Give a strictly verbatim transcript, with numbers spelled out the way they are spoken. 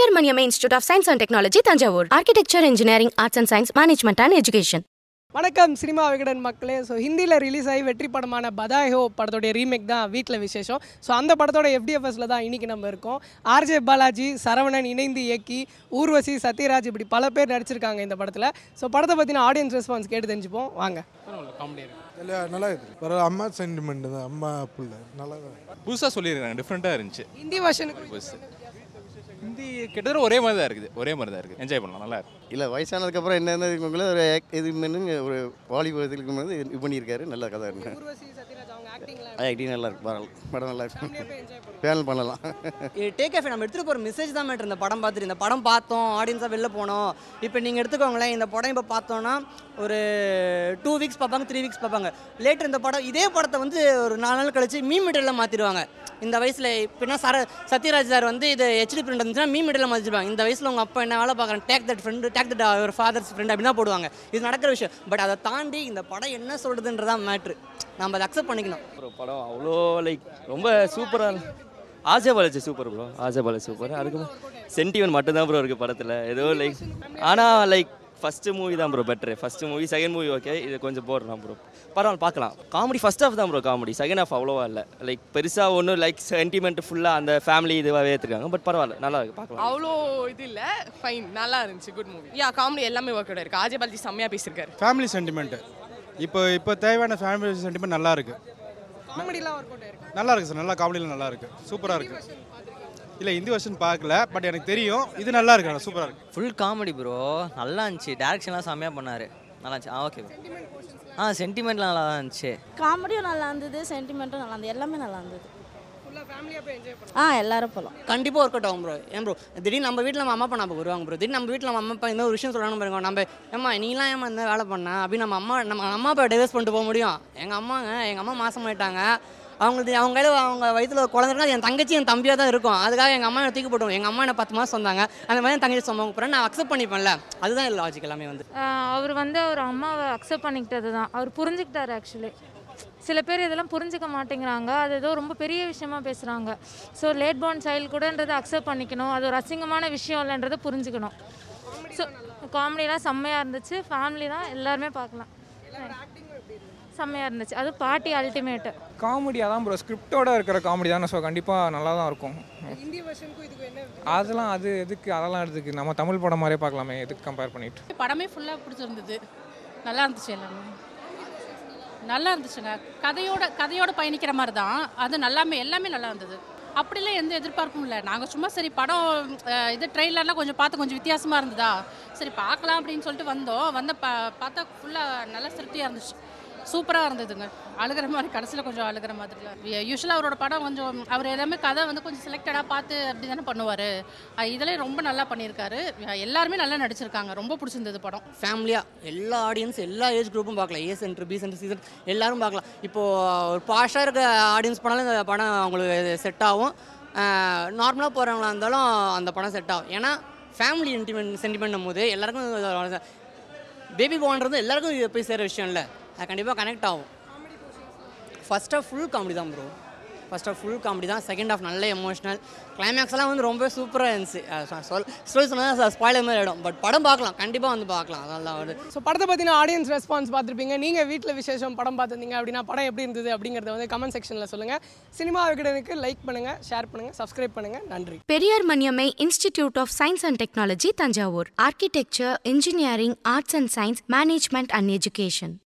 Periyar Maniammai Institute of Science and Technology, Tanjavur. Architecture, Engineering, Arts and Science, Management and Education. வணக்கம் cinema Vikatan மக்களே. So ஹிந்தியில் release ஆகி வெற்றி படமான பதாய் ஹோ படத்தோடைய ரீமேக் தான் வீட்டில் விசேஷம். ஸோ அந்த படத்தோட எஃப்டிஎஃப்எஸில் தான் இன்றைக்கி நம்ம இருக்கோம். ஆர்ஜே பாலாஜி, சரவணன் இணைந்து இயக்கி, ஊர்வசி, சத்யராஜ் இப்படி பல பேர் நடிச்சிருக்காங்க இந்த படத்தில். ஸோ படத்தை பற்றின ஆடியன்ஸ் ரெஸ்பான்ஸ் கேட்டு தெரிஞ்சுப்போம் வாங்க. காமெடி இல்லை நல்லா இருக்குது. பரவாயில்ல, அம்மா சென்டிமெண்ட் தான், அம்மா பிள்ளை நல்லா தான் புதுசாக சொல்லியிருக்காங்க, டிஃப்ரெண்ட்டாக இருந்துச்சு. ஹிந்தி வருஷனுக்கு ஹிந்தி கிட்டத்தட்ட ஒரே மாதிரி தான் இருக்குது, ஒரே மாதிரி தான் இருக்குது. என்ஜாய் பண்ணலாம், நல்லா இருக்குது. இல்லை வயசானதுக்கப்புறம் என்ன இருக்கவங்கள ஒரு இது ஒரு வாலிபத்துக்கு வந்து இது பண்ணியிருக்காரு. நல்ல கதை இருக்கு. ஆக்டிங் நல்லா இருக்கு, படம் நல்லா இருக்கு, பேனல் பண்ணலாம். டேக் ஆஃப் நம்ம எடுத்துகிட்டு போகிற மெசேஜ் தான் மேட்ரு. இந்த படம் பார்த்துட்டு இந்த படம் பார்த்தோம், ஆடியன்ஸாக வெளில போனோம். இப்போ நீங்கள் எடுத்துக்கோங்களேன், இந்த படம் இப்போ பார்த்தோன்னா ஒரு டூ வீக்ஸ் பார்ப்பாங்க, த்ரீ வீக்ஸ் பார்ப்பாங்க. லேட்டர் இந்த படம் இதே படத்தை வந்து ஒரு நாலு நாள் கழிச்சு மீ மெட்டீரியலில் மாற்றிடுவாங்க. இந்த வயசில் இப்போனா சர சத்யராஜ் சார் வந்து இது ஹெச்டி பிரிண்ட் இருந்துச்சுன்னா மீ மெட்டீரியலில் மாற்றிடுவாங்க. இந்த வயசில் உங்கள் அப்பா என்ன வேலை பார்க்குறேன், take that friend, take that ஒரு ஃபாதர்ஸ் ஃப்ரெண்ட் அப்படி தான் போடுவாங்க. இது நடக்கிற விஷயம். பட் அதை தாண்டி இந்த படம் என்ன சொல்கிறதுன்றதான் மேட்ரு. நம்ம அதை அக்செப்ட் பண்ணிக்கணும். ஒரு படம் அவ்வளோ லைக் ரொம்ப சூப்பராக. RJ Balaji super bro, RJ Balaji super. அதுக்கு சென்டிமெண்ட் மட்டும்தான் ப்ரோ இருக்குது படத்தில். ஏதோ லைக் ஆனால் லைக் ஃபஸ்ட்டு மூவி தான் bro better. First movie, second movie okay, இது கொஞ்சம் போடுறோம் ப்ரோ. பரவாயில்ல, பார்க்கலாம். காமெடி ஃபஸ்ட் ஹாஃப் தான் ப்ரோ காமெடி, செகண்ட் ஹாஃப் அவ்வளோவா இல்லை. லைக் பெருசாக ஒன்றும் லைக் சென்டிமெண்ட் ஃபுல்லாக அந்த ஃபேமிலி இதுவாகவே எடுத்துருக்காங்க. பட் பரவாயில்ல, நல்லா இருக்குது, பார்க்கலாம். அவ்வளோ இது இல்லை, ஃபைன், நல்லா இருந்துச்சு, குட் மூவி. யா காமெடி எல்லாமே ஒர்க் அவுட் இருக்குது. ஆர்ஜே பாலாஜி செம்மையாக பேசியிருக்காரு. ஃபேமிலி சென்டிமெண்ட்டு இப்போ இப்போ தேவையான ஃபேமிலி சென்டிமெண்ட் நல்லா இருக்குது. காமெடிலாம் ஒர்க் அவுட் ஆயிருக்கு. நல்லா இருக்குது சார், நல்லா காமெடியில் நல்லா இருக்குது, சூப்பராக இருக்குது. இல்லை ஹிந்தி வெர்ஷன் பார்க்கல, பட் எனக்கு தெரியும் இது நல்லா இருக்கு, சூப்பராக இருக்குது. ஃபுல் காமெடி ப்ரோ, நல்லா இருந்துச்சு. டேரக்ஷன்லாம் செம்மையாக பண்ணார், நல்லா இருந்துச்சு. ஆ ஓகே ப்ரோ. ஆ சென்டிமெண்ட்லாம் நல்லா இருந்துச்சு. காமெடியும் நல்லா இருந்தது, சென்டிமெண்ட்டும் நல்லா இருந்தது, எல்லாமே நல்லா இருந்தது. ஆ எல்லாரும் போகலாம். கண்டிப்பாக ஒர்க் அவுட் ஆகும் ப்ரோ. ஏன் ப்ரோ திடீர்னு நம்ம வீட்டில் நம்ம அம்மா அப்பா நம்ம வருவாங்க ப்ரோ. திடீர்னு நம்ம வீட்டில் நம்ம அம்மா அப்பா இந்த ஒரு விஷயம் சொல்லணும் பாருங்க. நம்ம ஏம்மா நீலாம் ஏமா இந்த வேலை பண்ண அப்படின்னு நம்ம அம்மா நம்ம அம்மா அப்பா டைவர்ஸ் பண்ணிட்டு போக முடியும்? எங்கள் அம்மாங்க எங்கள் அம்மா மாதம் ஆகிட்டாங்க. அவங்களுக்கு அவங்க கையில் அவங்க வயிற்றுல குழந்தைனா என் தங்கச்சி என் தம்பியாக தான் இருக்கும். அதுக்காக எங்கள் அம்மா தூக்கி போட்டுவோம். எங்கள் அம்மா என்ன பத்து மாதம் சொன்னாங்க, அந்த மாதிரி என் தங்கச்சி சொன்னாங்க. அப்புறம் நான் அக்செப்ட் பண்ணிப்பேன்ல, அதுதான் லாஜிக் எல்லாமே. வந்து அவர் வந்து அவர் அம்மாவை அக்செப்ட் பண்ணிக்கிட்டது தான். அவர் புரிஞ்சுக்கிட்டார். ஆக்சுவலி சில பேர் இதெல்லாம் புரிஞ்சிக்க மாட்டேங்கிறாங்க, அது ஏதோ ரொம்ப பெரிய விஷயமா பேசுகிறாங்க. ஸோ லேட் பார்ன் சைல்டு கூடன்றதை அக்செப்ட் பண்ணிக்கணும், அது ஒரு அசிங்கமான விஷயம் இல்லைன்றதை புரிஞ்சுக்கணும். ஸோ காமெடிலாம் செம்மையாக இருந்துச்சு. ஃபேமிலி தான், எல்லாருமே பார்க்கலாம். செம்மையாக இருந்துச்சு. அது பாட்டி அல்டிமேட்டு காமெடியாக தான் ப்ரோ, ஸ்கிரிப்டோட இருக்கிற காமெடி தானே. ஸோ கண்டிப்பாக நல்லா தான் இருக்கும். அதெல்லாம் அது எதுக்கு, அதெல்லாம் எதுக்கு, நம்ம தமிழ் படம் மாதிரியே பார்க்கலாமே, எதுக்கு கம்பேர் பண்ணிட்டு. படமே ஃபுல்லாக பிடிச்சிருந்தது, நல்லா இருந்துச்சு, எல்லாமே நல்லா இருந்துச்சுங்க. கதையோட கதையோட பயணிக்கிற மாதிரி தான் அது. நல்லாமே எல்லாமே நல்லா இருந்தது. அப்படிலாம் எந்த எதிர்பார்ப்பும் இல்லை. நாங்கள் சும்மா சரி படம் இது ட்ரெயிலர்லாம் கொஞ்சம் பார்த்து கொஞ்சம் வித்தியாசமாக இருந்ததா, சரி பார்க்கலாம் அப்படின்னு சொல்லிட்டு வந்தோம். வந்த பா பார்த்தா ஃபுல்லாக நல்லா திருப்தியாக இருந்துச்சு, சூப்பராக இருந்ததுங்க. அழுகிற மாதிரி, கடைசியில் கொஞ்சம் அழுகிற மாதிரிலாம். யூஸ்வலாக அவரோட படம் கொஞ்சம் அவர் எல்லாமே கதை வந்து கொஞ்சம் செலக்டடாக பார்த்து அப்படி தானே பண்ணுவார். இதில் ரொம்ப நல்லா பண்ணியிருக்காரு. எல்லாருமே நல்லா நடிச்சிருக்காங்க. ரொம்ப பிடிச்சிருந்தது படம். ஃபேமிலியாக எல்லா ஆடியன்ஸ் எல்லா ஏஜ் குரூப்பும் பார்க்கலாம். A centre, B centre, C centre எல்லாரும் பார்க்கலாம். இப்போது ஒரு பாஷாக இருக்க ஆடியன்ஸ் போனாலும் இந்த படம் அவங்களுக்கு செட் ஆகும். நார்மலாக போகிறவங்களா இருந்தாலும் அந்த படம் செட் ஆகும். ஏன்னா ஃபேமிலி சென்டிமெண்ட் சென்டிமெண்ட் போது எல்லாருக்கும் பேபி போன்றது எல்லாருக்கும் போய் சேர விஷயம் இல்லை, அது கண்டிப்பாக கனெக்ட் ஆகும். ஃபர்ஸ்ட் ஆஃப் ஃபுல் காமெடி தான் bro. First half full comedy தான். செகண்ட் ஆஃப் நல்ல எமோஷனல். கிளைமேக்ஸ் எல்லாம் வந்து ரொம்ப சூப்பராக இருந்துச்சு. சொல் ஸ்டோரி சொன்னால் ஸ்பாயிலர் மாதிரி ஆகிடும். பட் படம் பார்க்கலாம், கண்டிப்பாக வந்து பார்க்கலாம். அதெல்லாம் வந்து ஸோ படத்தை பற்றின ஆடியன்ஸ் ரெஸ்பான்ஸ் பார்த்துருப்பீங்க. நீங்கள் வீட்டில் விசேஷம் படம் பார்த்துருந்தீங்க அப்படின்னா படம் எப்படி இருந்தது அப்படிங்கிறத வந்து கமெண்ட் செக்ஷனில் சொல்லுங்கள். சினிமா விகடனுக்கு லைக் பண்ணுங்கள், ஷேர் பண்ணுங்கள், சப்ஸ்கிரைப் பண்ணுங்கள். நன்றி. Periyar Maniammai Institute of Science and Technology, Tanjavur. Architecture, Engineering, Arts and Science, Management and Education.